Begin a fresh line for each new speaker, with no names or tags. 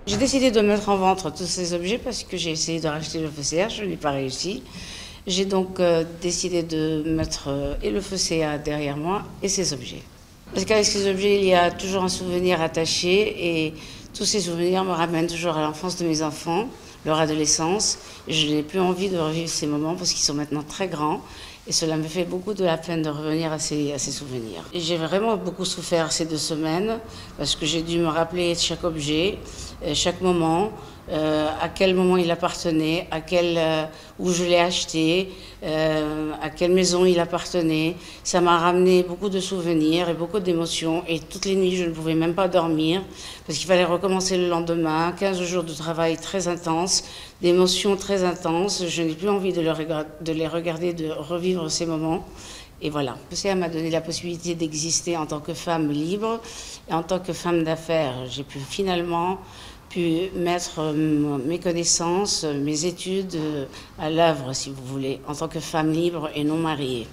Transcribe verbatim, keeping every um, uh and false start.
J'ai décidé de mettre en vente tous ces objets parce que j'ai essayé de racheter le faussaire, je n'ai pas réussi. J'ai donc euh, décidé de mettre euh, et le faussaire derrière moi et ces objets. Parce qu'avec ces objets, il y a toujours un souvenir attaché et tous ces souvenirs me ramènent toujours à l'enfance de mes enfants, leur adolescence. Je n'ai plus envie de revivre ces moments parce qu'ils sont maintenant très grands et cela me fait beaucoup de la peine de revenir à ces, à ces souvenirs. Et j'ai vraiment beaucoup souffert ces deux semaines parce que j'ai dû me rappeler chaque objet, chaque moment, euh, à quel moment il appartenait, à quel, euh, où je l'ai acheté, euh, à quelle maison il appartenait. Ça m'a ramené beaucoup de souvenirs et beaucoup d'émotions et toutes les nuits je ne pouvais même pas dormir parce qu'il fallait recommencer le lendemain, quinze jours de travail très intense, d'émotions très intenses. Je n'ai plus envie de, le rega- de les regarder, de revivre ces moments. Et voilà, ça m'a donné la possibilité d'exister en tant que femme libre et en tant que femme d'affaires. J'ai pu finalement pu mettre mes connaissances, mes études à l'œuvre, si vous voulez, en tant que femme libre et non mariée.